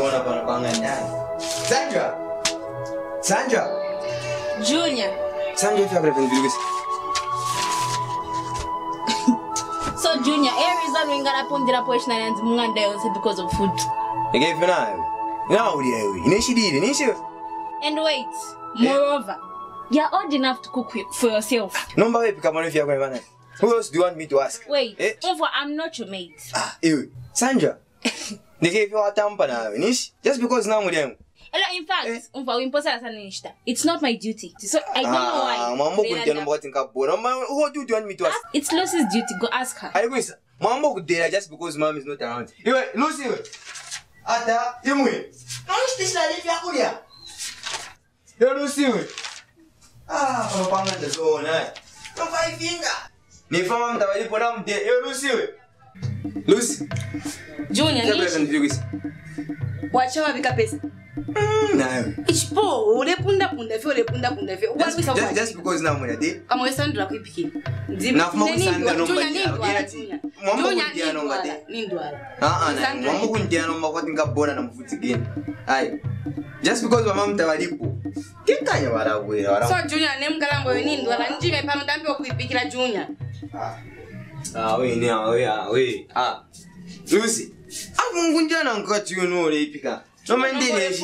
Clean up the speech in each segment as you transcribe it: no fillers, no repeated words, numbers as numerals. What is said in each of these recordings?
Sandra! Sandra! Junior! Sandra, if you have a So, Junior, every reason we got to put the portion and Munganda because of food. I gave you now. Now, And wait, moreover, you're old enough to cook for yourself. No, but pick up on if you're going to. Who else do you want me to ask? Wait, I'm not your mate. Sandra, they gave you a tamper now, just because now with them. In fact, it's not my duty. So I don't know why. Who do you want me to ask? It's Lucy's duty. Go ask her. I wish Mama could dare just because Mom is not around. Lucy, Ada, you win. No, this is Yakuya. You Lucy. I'm a the zone. No, 5 finger. If I'm the put on there, you Lucy. Lucy. Junior, watch out, pick up his. No. It's poor. Just because now when I did. I'm with Sandra. Pick now, Sandra, no, just because my mom Tawadipo. Get time away. So, Junior, name Galambo in India and Jimmy Pamadampo with Pickla Junior. Lucy, I'm going to cut you no Pica. No man did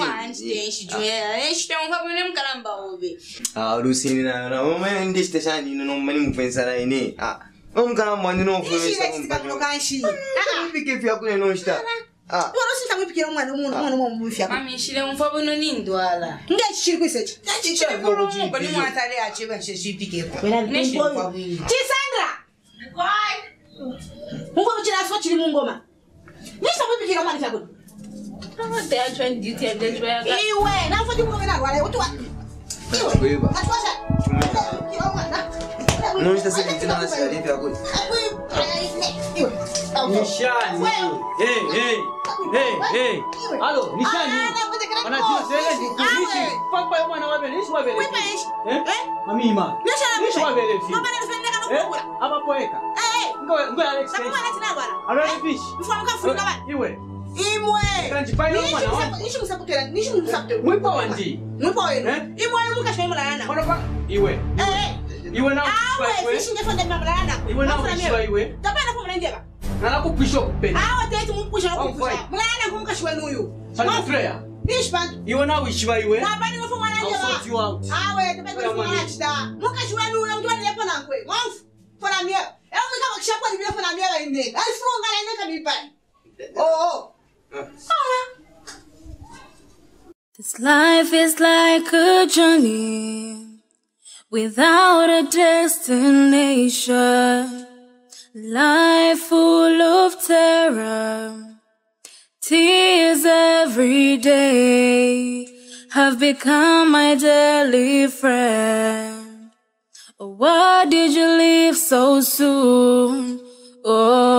Lucy, no man, this station, no money pensar in it. Galamba, no, if you're going to start. What else we pick one with your mammy? She don't follow no Ninduala. Get she with it. That she should go, but you want to achieve and she pick it. Sandra! Why? Who will you ask what you Mungoma? Yes, I will pick your money for good. They are trying duty and then where you went. Now for you moving out. What do no, it's the same thing as I did. Nishani. Hey. Hello, Nishani. When I do say Papa, one of them is what it is. Mamma, I'm a poeta. Go, Alex. I don't fish. You wait. Can't you find one? You should support. We pointy. No point. You want to look at you wait. You went out fishing for the Mabrana. You went out way. The man of India. Nanaku Bishop. Our day to push out. Malana Hunkashwanu. Sanatrea. This man. You went out with Shway. Nobody of one idea. You out. I wait to make a match that. Mukashwanu and one Yapanque. Month for a year. Every time a shop will be for a year in there. I strong and I can be back. Oh. This life is like a journey without a destination, life full of terror, tears every day have become my daily friend. Oh, why did you leave so soon? Oh.